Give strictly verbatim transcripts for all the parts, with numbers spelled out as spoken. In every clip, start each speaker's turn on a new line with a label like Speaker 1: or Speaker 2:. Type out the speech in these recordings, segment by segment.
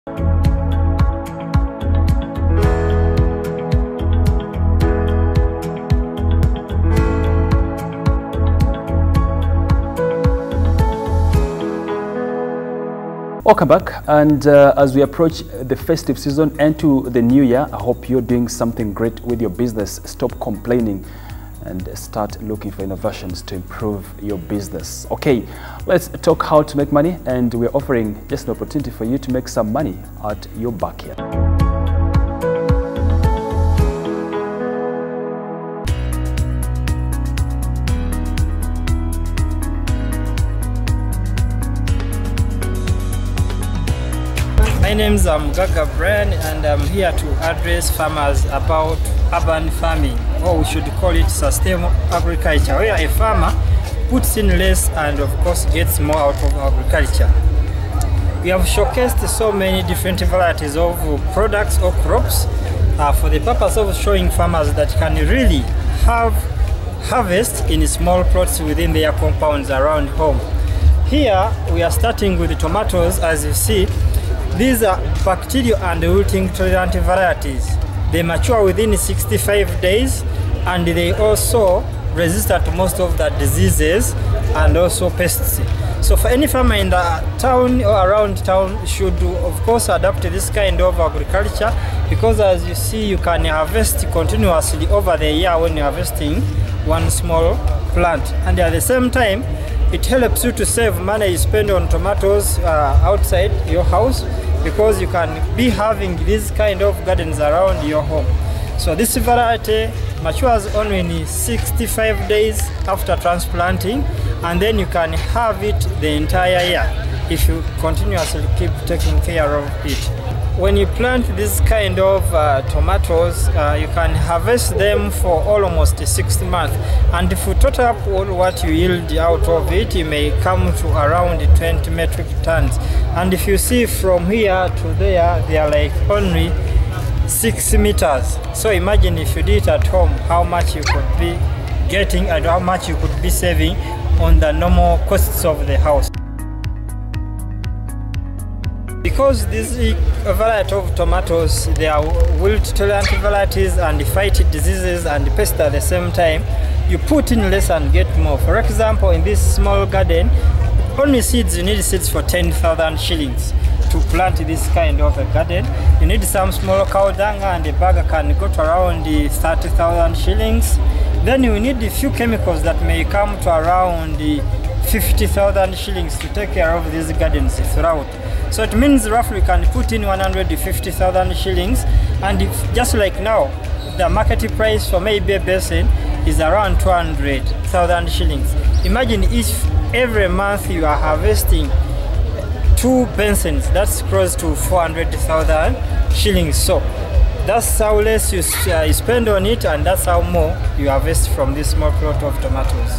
Speaker 1: Welcome back, and uh, as we approach the festive season and to the new year, I hope you're doing something great with your business. Stop complaining and start looking for innovations to improve your business. Okay, let's talk how to make money, and we're offering just an opportunity for you to make some money at your backyard.
Speaker 2: My name is um, Gaga Brian, and I'm here to address farmers about urban farming, or we should call it sustainable agriculture, where a farmer puts in less and of course gets more out of agriculture. We have showcased so many different varieties of products or crops uh, for the purpose of showing farmers that can really have harvest in small plots within their compounds around home. Here we are starting with the tomatoes. As you see, these are bacterial and wilting tolerant varieties. They mature within sixty-five days, and they also resist to most of the diseases and also pests. So for any farmer in the town or around town should of course adopt this kind of agriculture, because as you see, you can harvest continuously over the year when you're harvesting one small plant, and at the same time it helps you to save money you spend on tomatoes uh, outside your house, because you can be having these kind of gardens around your home. So this variety matures only in sixty-five days after transplanting, and then you can have it the entire year if you continuously keep taking care of it. When you plant this kind of uh, tomatoes, uh, you can harvest them for almost six months, and if you total up all what you yield out of it, you may come to around twenty metric tons. And if you see from here to there, they are like only six meters. So imagine if you did it at home, how much you could be getting and how much you could be saving on the normal costs of the house. Because this variety of tomatoes, they are wilt tolerant varieties and fight diseases and pests at the same time, you put in less and get more. For example, in this small garden, only seeds, you need seeds for ten thousand shillings to plant this kind of a garden. You need some small cow dung, and the bag can go to around thirty thousand shillings. Then you need a few chemicals that may come to around fifty thousand shillings to take care of these gardens throughout. So it means roughly you can put in one hundred fifty thousand shillings, and if, just like now, the market price for maybe a basin is around two hundred thousand shillings. Imagine if every month you are harvesting two basins, that's close to four hundred thousand shillings. So that's how less you, uh, you spend on it, and that's how more you harvest from this small plot of tomatoes.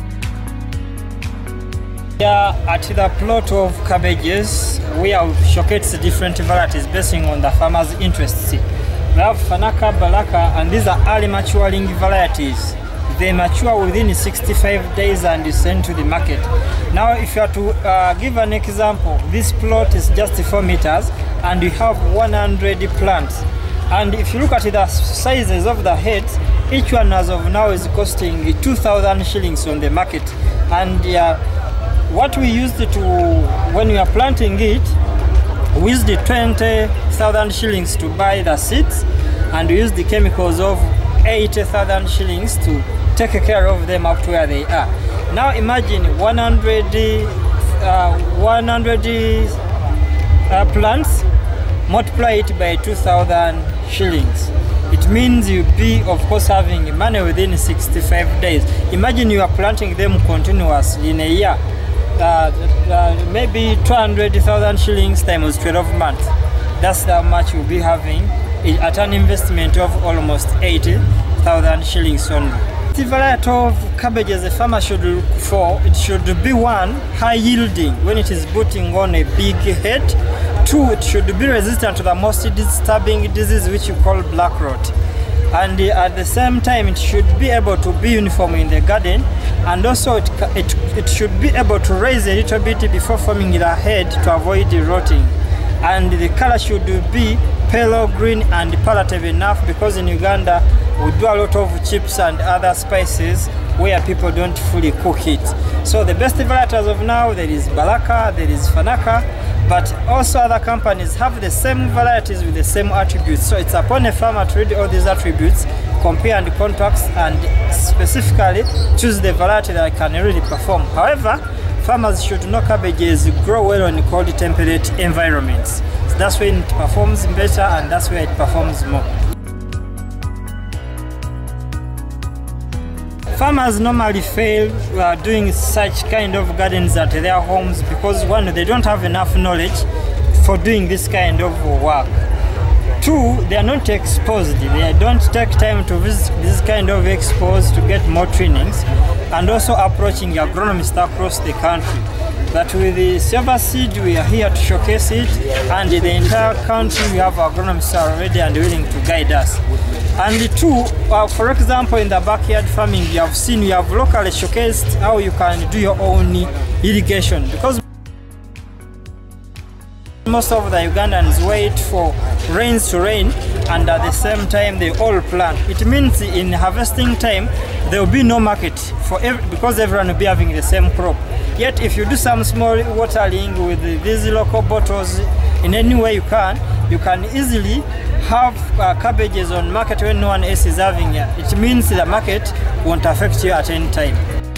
Speaker 2: Here at the plot of cabbages, we have showcased different varieties based on the farmer's interests. We have Fanaka, Balaka, and these are early maturing varieties. They mature within sixty-five days and is sent to the market. Now, if you are to uh, give an example, this plot is just four meters, and we have one hundred plants. And if you look at the sizes of the heads, each one as of now is costing two thousand shillings on the market. And uh, what we used to, when we are planting it, we used the twenty thousand shillings to buy the seeds, and we used the chemicals of eighty thousand shillings to take care of them up to where they are. Now imagine one hundred, uh, one hundred uh, plants, multiply it by two thousand shillings. It means you'll be, of course, having money within sixty-five days. Imagine you are planting them continuously in a year. Uh, uh, maybe two hundred thousand shillings times twelve months. That's how much you'll be having at an investment of almost eighty thousand shillings only. The variety of cabbages a farmer should look for, it should be one, high yielding when it is putting on a big head. Two, it should be resistant to the most disturbing disease which you call black rot. And uh, at the same time, it should be able to be uniform in the garden, and also it, it, it should be able to raise a little bit before forming the head to avoid the rotting. and the color should be pale green and palatable enough, because in Uganda we do a lot of chips and other spices where people don't fully cook it. So the best varieties of now, there is Baraka, there is Fanaka, but also other companies have the same varieties with the same attributes. So it's upon a farmer to read all these attributes, compare and contrast, and specifically choose the variety that can really perform. However, farmers should know cabbages grow well in cold temperate environments. So that's when it performs better, and that's where it performs more. Farmers normally fail uh, doing such kind of gardens at their homes because, one, they don't have enough knowledge for doing this kind of work. Two, they are not exposed. They don't take time to visit this kind of expos to get more trainings, and also approaching agronomists across the country. But with the Silver Seed, we are here to showcase it, and the entire country we have agronomists already and willing to guide us. And the two, uh, for example, in the backyard farming, you have seen, we have locally showcased how you can do your own irrigation, because most of the Ugandans wait for rains to rain, and at the same time they all plant. It means in harvesting time there will be no market for every, because everyone will be having the same crop. Yet if you do some small watering with these local bottles in any way you can, you can easily have uh, cabbages on market when no one else is having it. It means the market won't affect you at any time.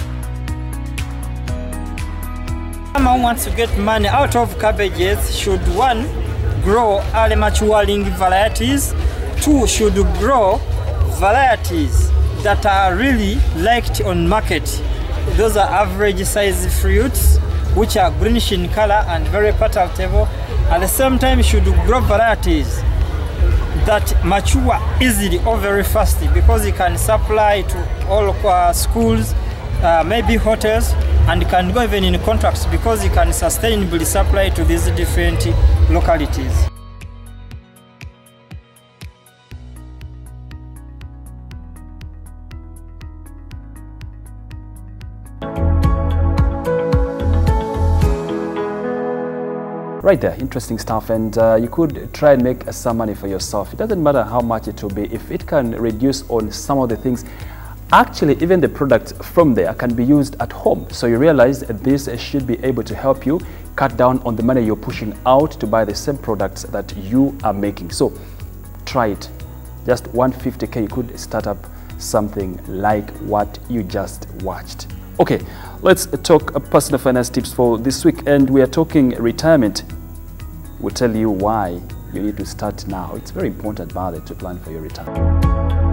Speaker 2: Someone who wants to get money out of cabbages should, one, grow early maturing varieties. Two, should grow varieties that are really liked on market. Those are average size fruits which are greenish in color and very palatable. At the same time, you should grow varieties that mature easily or very fast, because you can supply to all uh, schools, uh, maybe hotels, and can go even in contracts, because you can sustainably supply to these different localities.
Speaker 1: Right there, interesting stuff, and uh, you could try and make some money for yourself. It doesn't matter how much it will be, if it can reduce on some of the things. Actually, even the products from there can be used at home. So you realize this should be able to help you cut down on the money you're pushing out to buy the same products that you are making. So try it. Just one hundred fifty K, you could start up something like what you just watched. Okay, let's talk personal finance tips for this week, and we are talking retirement. We'll tell you why you need to start now. It's very important, by the way, to plan for your retirement.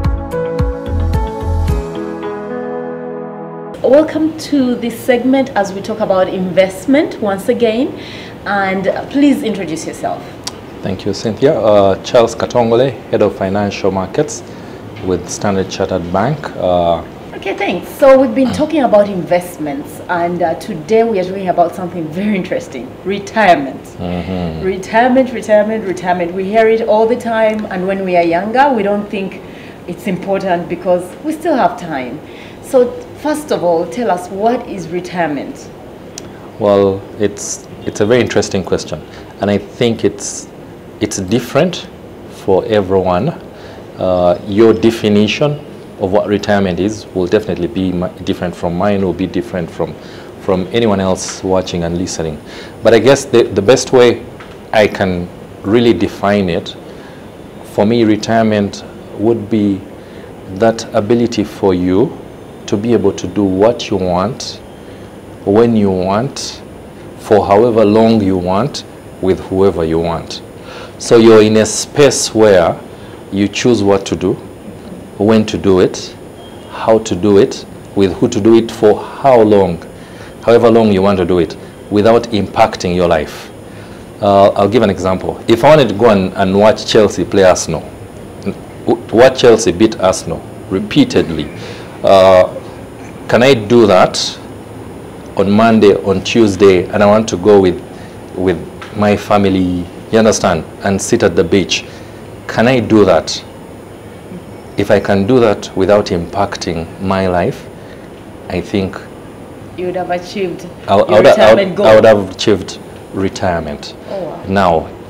Speaker 3: Welcome to this segment as we talk about investment once again, and please introduce yourself.
Speaker 4: Thank you, Cynthia. Uh, Charles Katongole, Head of Financial Markets with Standard Chartered Bank. Uh,
Speaker 3: Okay, thanks. So we've been talking about investments, and uh, today we are talking about something very interesting: retirement. Mm-hmm. Retirement, retirement, retirement. We hear it all the time, and when we are younger, we don't think it's important because we still have time. So first of all, tell us, what is retirement?
Speaker 4: Well, it's it's a very interesting question, and I think it's it's different for everyone. Uh, your definition of what retirement is will definitely be different from mine, will be different from from anyone else watching and listening. But I guess the, the best way I can really define it, for me, retirement would be that ability for you to be able to do what you want, when you want, for however long you want, with whoever you want. So you're in a space where you choose what to do, when to do it, how to do it, with who to do it for how long, however long you want to do it, without impacting your life. Uh, I'll give an example. If I wanted to go and, and watch Chelsea play Arsenal, watch Chelsea beat Arsenal repeatedly, uh, can I do that on Monday, on Tuesday, and I want to go with, with my family, you understand, and sit at the beach? Can I do that? If I can do that without impacting my life, I think
Speaker 3: you would have achieved
Speaker 4: I,
Speaker 3: your
Speaker 4: I would,
Speaker 3: retirement
Speaker 4: I would,
Speaker 3: goal.
Speaker 4: I would have achieved retirement.
Speaker 3: Oh, wow.
Speaker 4: Now,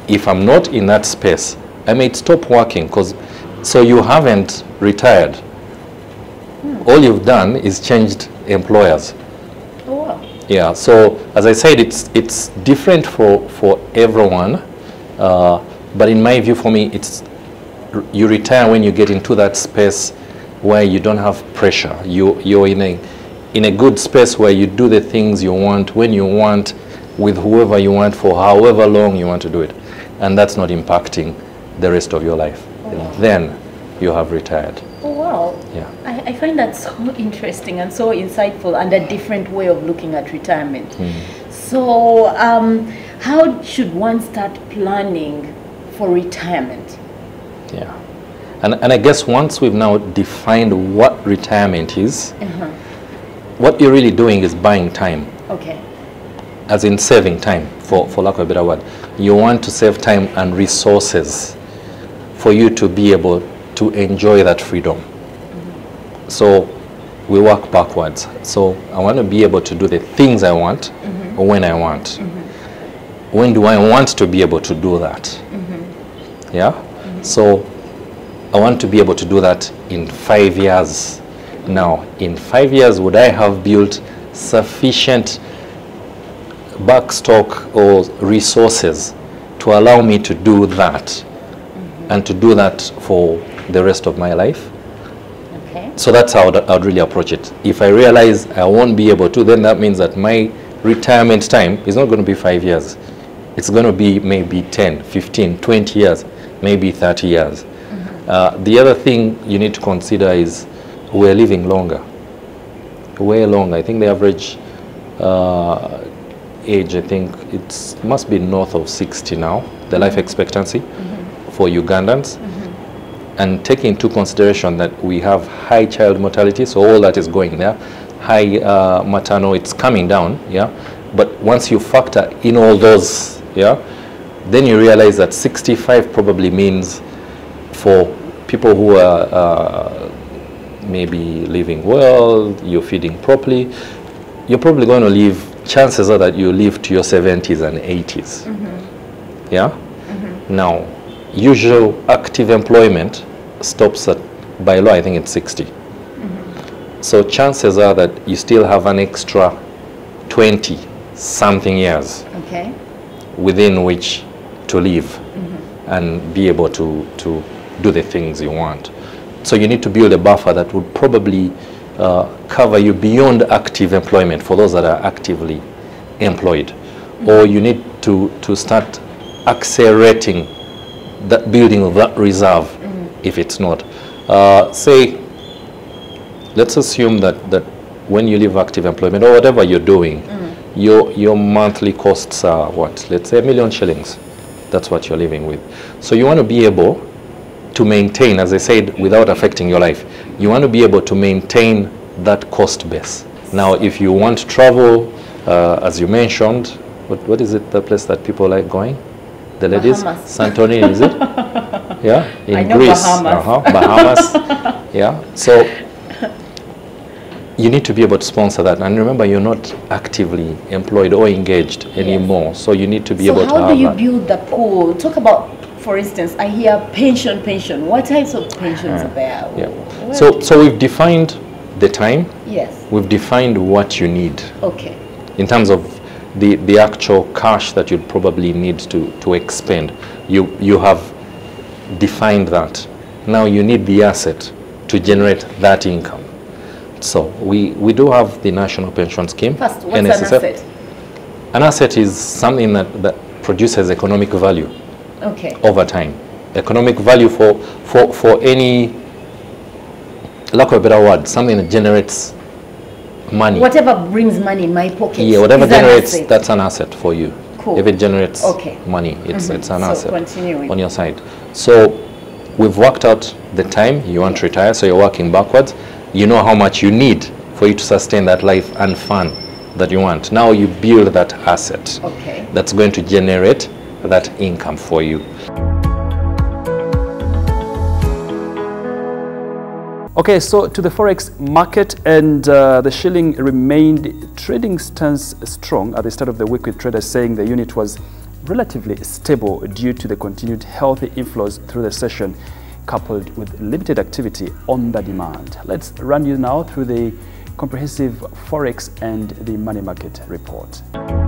Speaker 4: if I'm not in that space, I may stop working, because so you haven't retired. Hmm. All you've done is changed employers.
Speaker 3: Oh, wow.
Speaker 4: Yeah, so as I said, it's it's different for, for everyone, uh, but in my view, for me, it's you retire when you get into that space where you don't have pressure. You, you're in a, in a good space where you do the things you want, when you want, with whoever you want, for however long you want to do it. And that's not impacting the rest of your life. Oh, wow. Then you have retired.
Speaker 3: Oh, wow.
Speaker 4: Yeah.
Speaker 3: I, I find that so interesting and so insightful, and a different way of looking at retirement. Mm. So um, how should one start planning for retirement?
Speaker 4: Yeah. And, and I guess once we've now defined what retirement is, uh-huh. what you're really doing is buying time.
Speaker 3: Okay.
Speaker 4: As in saving time, for, for lack of a better word. You want to save time and resources for you to be able to enjoy that freedom. Mm-hmm. So we work backwards. So I want to be able to do the things I want, mm-hmm. when I want. Mm-hmm. When do I want to be able to do that? Mm-hmm. Yeah? Mm-hmm. So I want to be able to do that in five years. Now, in five years, would I have built sufficient backstock or resources to allow me to do that, mm-hmm. and to do that for the rest of my life?
Speaker 3: Okay.
Speaker 4: So that's how I would really approach it. If I realize I won't be able to, then that means that my retirement time is not going to be five years. It's going to be maybe ten, fifteen, twenty years, maybe thirty years. Mm-hmm. uh, the other thing you need to consider is we're living longer, way longer. I think the average uh, age, I think it must be north of sixty now, the mm-hmm. life expectancy, mm-hmm. for Ugandans. Mm-hmm. And taking into consideration that we have high child mortality, so all that is going there, high uh, maternal, it's coming down, yeah. But once you factor in all those, yeah, then you realize that sixty-five probably means for people who are uh, maybe living well, you're feeding properly, you're probably going to live, chances are that you live to your seventies and eighties. Mm-hmm. Yeah? Mm-hmm. Now, usual active employment stops at, by law, I think it's sixty. Mm-hmm. So chances are that you still have an extra twenty something years, okay, within which to live, mm-hmm. and be able to, to do the things you want. So you need to build a buffer that would probably uh, cover you beyond active employment for those that are actively employed. Mm-hmm. Or you need to, to start accelerating that building of that reserve, mm-hmm. if it's not. Uh, say, let's assume that, that when you leave active employment or whatever you're doing, mm-hmm. your, your monthly costs are what? Let's say a million shillings. That's what you're living with. So you want to be able to maintain, as I said, without affecting your life. You want to be able to maintain that cost base. Now, if you want to travel, uh, as you mentioned, what, what is it, the place that people like going? The ladies?
Speaker 3: Bahamas.
Speaker 4: Santorini, is it? Yeah, in
Speaker 3: I know
Speaker 4: Greece.
Speaker 3: Bahamas.
Speaker 4: Uh-huh. Bahamas. Yeah, so you need to be able to sponsor that. And remember, you're not actively employed or engaged anymore. Yes. So you need to be
Speaker 3: so
Speaker 4: able to have that.
Speaker 3: So how do you build the pool? Talk about, for instance, I hear pension, pension. What types of pensions are there?
Speaker 4: Yeah. So, so we've defined the time.
Speaker 3: Yes.
Speaker 4: We've defined what you need.
Speaker 3: Okay.
Speaker 4: In terms of the, the actual cash that you'd probably need to, to expend. You, you have defined that. Now you need the asset to generate that income. So we, we do have the National Pension Scheme.
Speaker 3: First, what's N S S F. An asset?
Speaker 4: An asset is something that, that produces economic value.
Speaker 3: Okay.
Speaker 4: Over time. Economic value for, for, for any, lack of a better word, something that generates money.
Speaker 3: Whatever brings money in my pocket.
Speaker 4: Yeah, whatever generates, an that's an asset for you.
Speaker 3: Cool.
Speaker 4: If it generates okay. money, it's, mm-hmm. it's an so asset continuing. on your side. So we've worked out the time you want to retire, so you're working backwards. You know how much you need for you to sustain that life and fun that you want. Now you build that asset
Speaker 3: okay.
Speaker 4: that's going to generate that income for you.
Speaker 1: Okay, so to the Forex market, and uh, the shilling remained trading stance strong at the start of the week, with traders saying the unit was relatively stable due to the continued healthy inflows through the session, coupled with limited activity on the demand. Let's run you now through the comprehensive Forex and the money market report.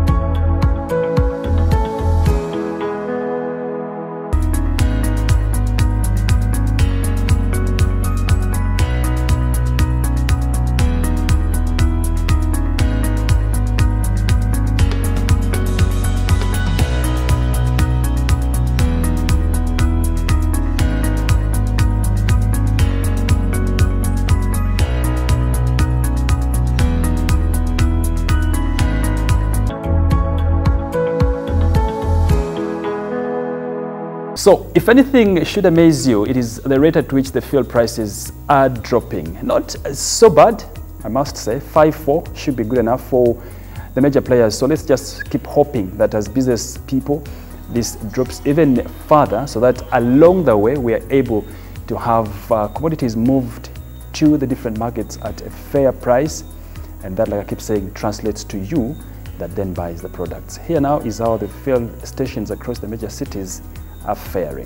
Speaker 1: So, if anything should amaze you, it is the rate at which the fuel prices are dropping. Not so bad, I must say. five four should be good enough for the major players. So let's just keep hoping that as business people, this drops even further, so that along the way we are able to have uh, commodities moved to the different markets at a fair price, and that, like I keep saying, translates to you that then buys the products. Here now is how the fuel stations across the major cities are faring.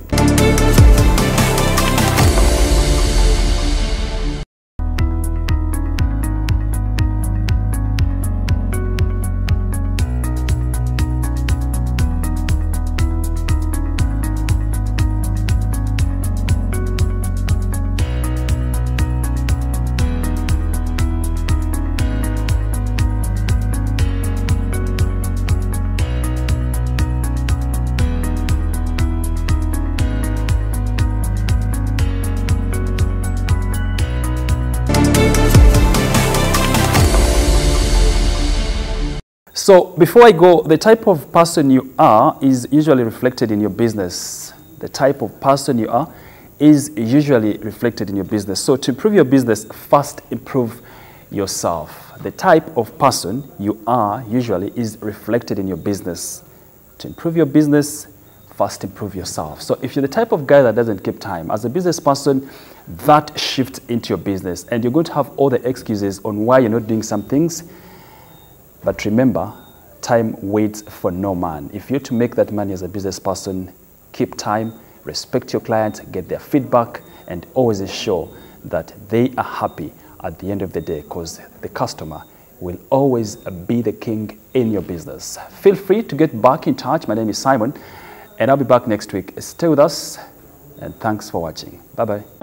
Speaker 1: So before I go, the type of person you are is usually reflected in your business. The type of person you are is usually reflected in your business. So to improve your business, first improve yourself. The type of person you are usually is reflected in your business. To improve your business, first improve yourself. So if you're the type of guy that doesn't keep time, as a business person, that shifts into your business, and you're going to have all the excuses on why you're not doing some things. But remember, time waits for no man. If you're to make that money as a business person, keep time, respect your clients, get their feedback, and always ensure that they are happy at the end of the day, because the customer will always be the king in your business. Feel free to get back in touch. My name is Simon, and I'll be back next week. Stay with us, and thanks for watching. Bye-bye.